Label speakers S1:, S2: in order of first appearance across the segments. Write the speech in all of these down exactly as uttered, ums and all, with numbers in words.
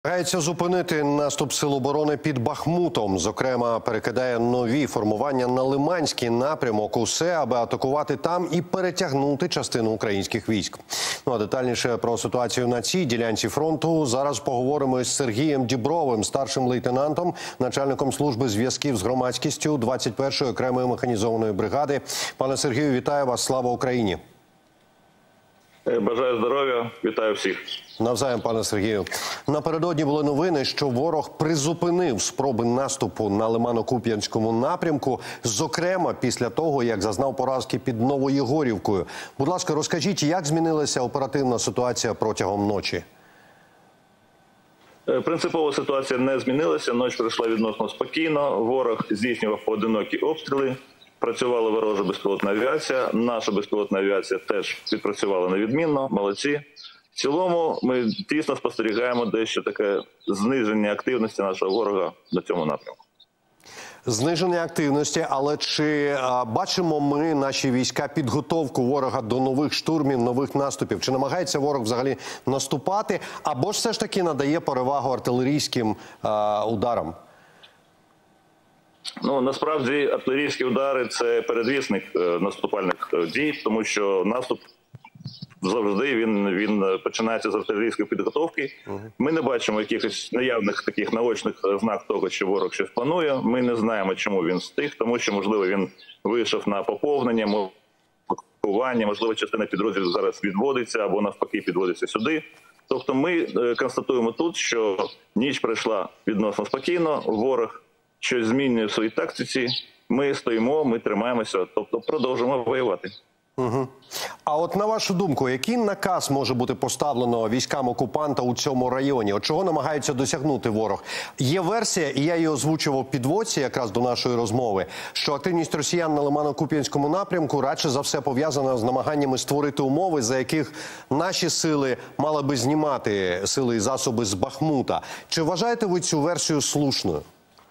S1: Намагається зупинити наступ сил оборони під Бахмутом. Зокрема, перекидає нові формування на Лиманський напрямок. Усе, аби атакувати там і перетягнути частину українських військ. Ну а детальніше про ситуацію на цій ділянці фронту зараз поговоримо із Сергієм Дібровим, старшим лейтенантом, начальником служби зв'язків з громадськістю двадцять першої окремої механізованої бригади. Пане Сергію, вітаю вас! Слава Україні!
S2: Бажаю здоров'я, вітаю всіх.
S1: Навзаєм, пане Сергію. Напередодні були новини, що ворог призупинив спроби наступу на Лимано-Куп'янському напрямку, зокрема після того, як зазнав поразки під Новоєгорівкою. Будь ласка, розкажіть, як змінилася оперативна ситуація протягом ночі?
S2: Принципова ситуація не змінилася, ніч пройшла відносно спокійно, ворог здійснював поодинокі обстріли. Працювала ворожа безпілотна авіація, наша безпілотна авіація теж відпрацювала невідмінно, молодці. В цілому ми тісно спостерігаємо дещо таке зниження активності нашого ворога на цьому напрямку.
S1: Зниження активності, але чи а, бачимо ми, наші війська, підготовку ворога до нових штурмів, нових наступів? Чи намагається ворог взагалі наступати, або ж все ж таки надає перевагу артилерійським а, ударам?
S2: Ну, насправді, артилерійські удари – це передвісник е, наступальних е, дій, тому що наступ завжди він, він починається з артилерійської підготовки. Ми не бачимо якихось наявних таких наочних знак того, що ворог щось планує. Ми не знаємо, чому він встиг, тому що, можливо, він вийшов на поповнення, мобілізування, можливо, частина підрозділів зараз відводиться або навпаки підводиться сюди. Тобто ми е, констатуємо тут, що ніч пройшла відносно спокійно, ворог щось змінює в своїй тактиці, ми стоїмо, ми тримаємося, тобто продовжуємо воювати.
S1: Угу. А от на вашу думку, який наказ може бути поставлено військам окупанта у цьому районі? От чого намагається досягнути ворог? Є версія, і я її озвучував в підводці якраз до нашої розмови, що активність росіян на Лимано-Куп'янському напрямку радше за все пов'язана з намаганнями створити умови, за яких наші сили мали би знімати сили і засоби з Бахмута. Чи вважаєте ви цю версію слушною?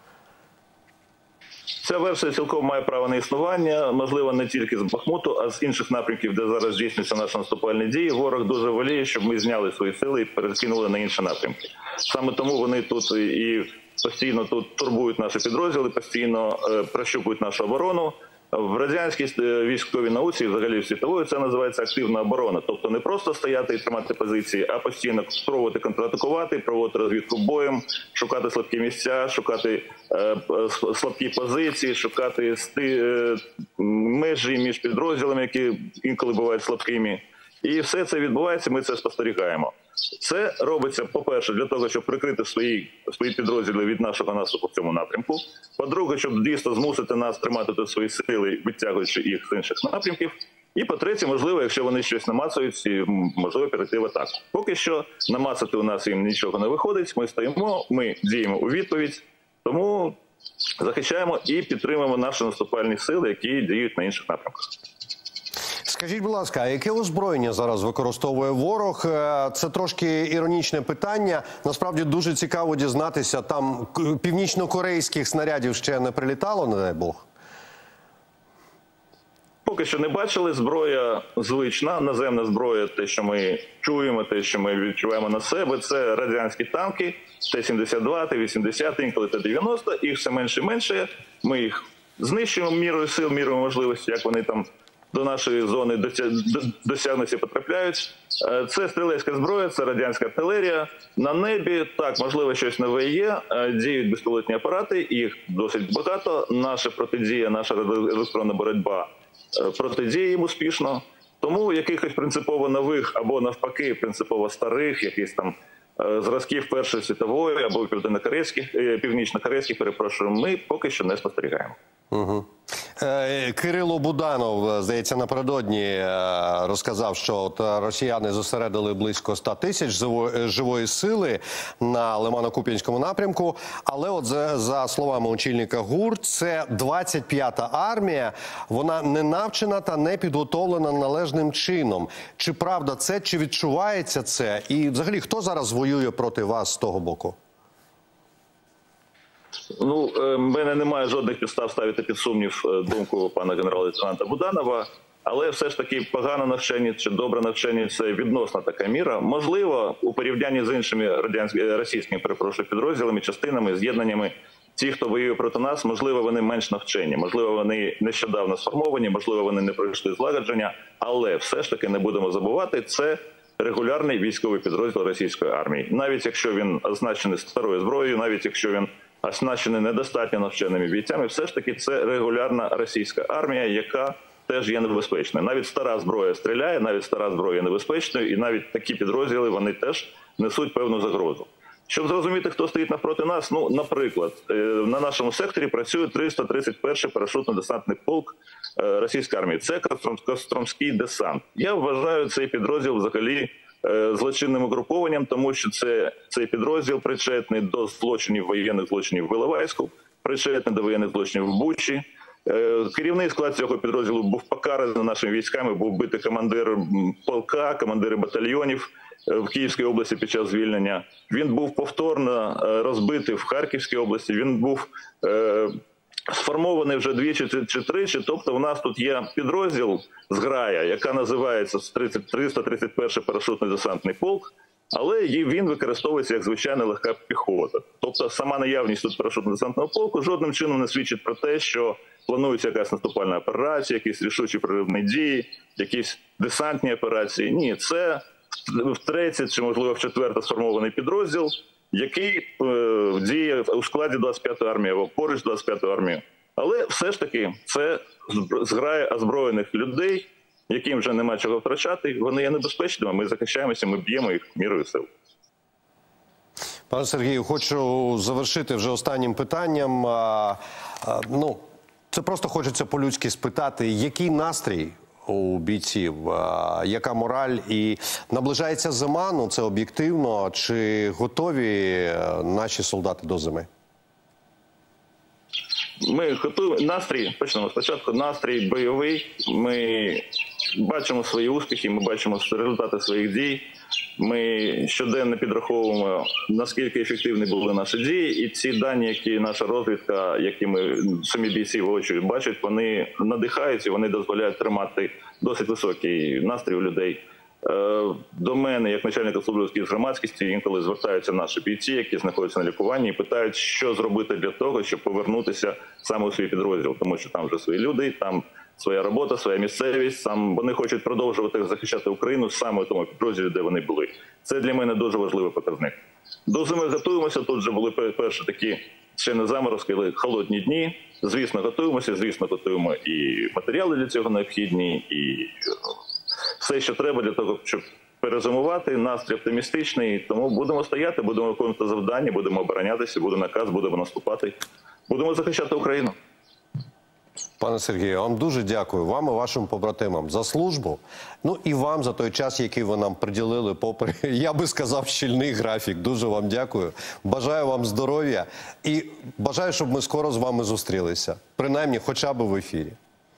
S2: Ця версія цілком має право на існування, можливо, не тільки з Бахмуту, а з інших напрямків, де зараз здійснюються наші наступальні дії. Ворог дуже воліє, щоб ми зняли свої сили і перекинули на інші напрямки. Саме тому вони тут і постійно тут турбують наші підрозділи, постійно е, прощупують нашу оборону. В радянській військовій науці, взагалі в світової, це називається активна оборона. Тобто не просто стояти і тримати позиції, а постійно спробувати контратакувати, проводити розвідку боєм, шукати слабкі місця, шукати е, слабкі позиції, шукати сти, е, межі між підрозділами, які інколи бувають слабкими. І все це відбувається, ми це спостерігаємо. Це робиться, по-перше, для того, щоб прикрити свої, свої підрозділи від нашого наступу в цьому напрямку. По-друге, щоб дійсно змусити нас тримати тут свої сили, відтягуючи їх з інших напрямків. І по-третє, можливо, якщо вони щось намацують, можливо, перейти в атаку. Поки що намацати у нас їм нічого не виходить, ми стоїмо, ми діємо у відповідь, тому захищаємо і підтримуємо наші наступальні сили, які діють на інших напрямках.
S1: Скажіть, будь ласка, а яке озброєння зараз використовує ворог? Це трошки іронічне питання. Насправді дуже цікаво дізнатися, там північно-корейських снарядів ще не прилітало, не дай Бог?
S2: Поки що не бачили. Зброя звична, наземна зброя, те, що ми чуємо, те, що ми відчуваємо на себе, це радянські танки, Т сімдесят два, Т вісімдесят, інколи Т дев'яносто, їх все менше і менше. Ми їх знищуємо мірою сил, мірою можливості, як вони там до нашої зони досягнуті потрапляють. Це стрілецька зброя, це радянська артилерія. На небі, так, можливо, щось нове є, діють безпілотні апарати, їх досить багато. Наша протидія, наша електронна боротьба протидіє їм успішно. Тому якихось принципово нових або навпаки принципово старих, якісь там зразків Першої світової або південно-корейських, північно-корейських, перепрошую, ми поки що не спостерігаємо.
S1: Угу. Е, Кирило Буданов, здається, напередодні е, розказав, що от росіяни зосередили близько ста тисяч живої, живої сили на Лимано-Куп'янському напрямку. Але от за, за словами очільника ГУР, це двадцять п'ята армія, вона не навчена та не підготовлена належним чином. Чи правда це, чи відчувається це? І взагалі, хто зараз воює проти вас з того боку?
S2: Ну, в мене немає жодних підстав ставити під сумнів думку пана генерал-лейтенанта Буданова. Але все ж таки погано навчені чи добре навчені – це відносна така міра. Можливо, у порівнянні з іншими радянськими, російськими, перепрошую, підрозділами, частинами, з'єднаннями, ті, хто воює проти нас, можливо, вони менш навчені, можливо, вони нещодавно сформовані, можливо, вони не пройшли злагодження, але все ж таки не будемо забувати, це регулярний військовий підрозділ російської армії. Навіть якщо він означений старою зброєю, навіть якщо він оснащений недостатньо навченими бійцями, все ж таки це регулярна російська армія, яка теж є небезпечною. Навіть стара зброя стріляє, навіть стара зброя є небезпечною, і навіть такі підрозділи, вони теж несуть певну загрозу. Щоб зрозуміти, хто стоїть навпроти нас, ну, наприклад, на нашому секторі працює триста тридцять перший парашютно-десантний полк російської армії. Це Костромський десант. Я вважаю цей підрозділ взагалі злочинним угрупованням, тому що це, цей підрозділ причетний до злочинів, воєнних злочинів в Іловайську, причетний до воєнних злочинів в Бучі. Керівний склад цього підрозділу був покараний нашими військами, був битий командир полка, командири батальйонів в Київській області під час звільнення. Він був повторно розбитий в Харківській області, він був е, сформований вже двічі чи тричі, тобто в нас тут є підрозділ зграя, яка називається триста тридцять перший парашютний десантний полк, але він використовується як звичайна легка піхота. Тобто сама наявність тут парашютно-десантного полку жодним чином не свідчить про те, що планується якась наступальна операція, якісь рішучі проривні дії, якісь десантні операції. Ні, це втретє чи, можливо, вчетверте сформований підрозділ, який е, діє у складі двадцять п'ятої армії або поруч з двадцять п'ятою армією. Але все ж таки це зграя озброєних людей, яким вже нема чого втрачати. Вони є небезпечними, ми захищаємося, ми б'ємо їх мірою сил.
S1: Пане Сергію, хочу завершити вже останнім питанням. А, а, ну, це просто хочеться по-людськи спитати, який настрій у бійців, а, яка мораль, і наближається зима, ну це об'єктивно, чи готові наші солдати до зими?
S2: Ми готові. Настрій, почнемо спочатку, настрій бойовий. Ми бачимо свої успіхи, ми бачимо результати своїх дій. Ми щоденно підраховуємо, наскільки ефективні були наші дії. І ці дані, які наша розвідка, які ми самі бійці воочию бачать, вони надихають і вони дозволяють тримати досить високий настрій у людей. До мене, як начальника служби з громадськості, інколи звертаються наші бійці, які знаходяться на лікуванні, і питають, що зробити для того, щоб повернутися саме у свій підрозділ. Тому що там вже свої люди, там своя робота, своя місцевість, сам вони хочуть продовжувати захищати Україну саме у тому підрозділі, де вони були. Це для мене дуже важливий показник. До зими готуємося, тут вже були перші такі ще не заморозки, але холодні дні. Звісно, готуємося, звісно, готуємо і матеріали для цього необхідні, і все, що треба для того, щоб перезимувати, настрій оптимістичний, тому будемо стояти, будемо виконувати завдання, будемо оборонятися, буде наказ, будемо наступати, будемо захищати Україну.
S1: Пане Сергію, вам дуже дякую, вам і вашим побратимам за службу, ну і вам за той час, який ви нам приділили, попри, я би сказав, щільний графік. Дуже вам дякую, бажаю вам здоров'я і бажаю, щоб ми скоро з вами зустрілися, принаймні хоча б в ефірі.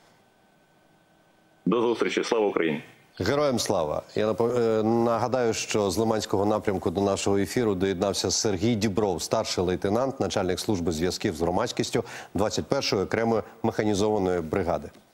S2: До зустрічі, слава Україні!
S1: Героям слава! Я нагадаю, що з Лиманського напрямку до нашого ефіру доєднався Сергій Дібров, старший лейтенант, начальник служби зв'язків з громадськістю двадцять першої окремої механізованої бригади.